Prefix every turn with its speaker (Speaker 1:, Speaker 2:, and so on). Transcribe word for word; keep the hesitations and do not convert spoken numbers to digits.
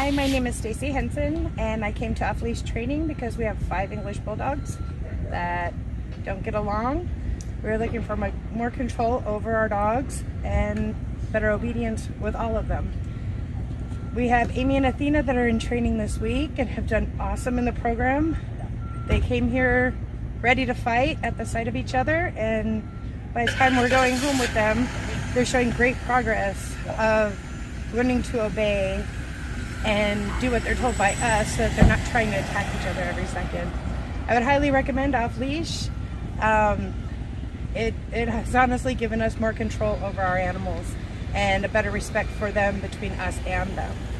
Speaker 1: Hi, my name is Stacy Henson, and I came to off-leash training because we have five English Bulldogs that don't get along. We're looking for more control over our dogs and better obedience with all of them. We have Amy and Athena that are in training this week and have done awesome in the program. They came here ready to fight at the sight of each other, and by the time we're going home with them, they're showing great progress of learning to obey and do what they're told by us so that they're not trying to attack each other every second. I would highly recommend off-leash. Um, it, it has honestly given us more control over our animals and a better respect for them between us and them.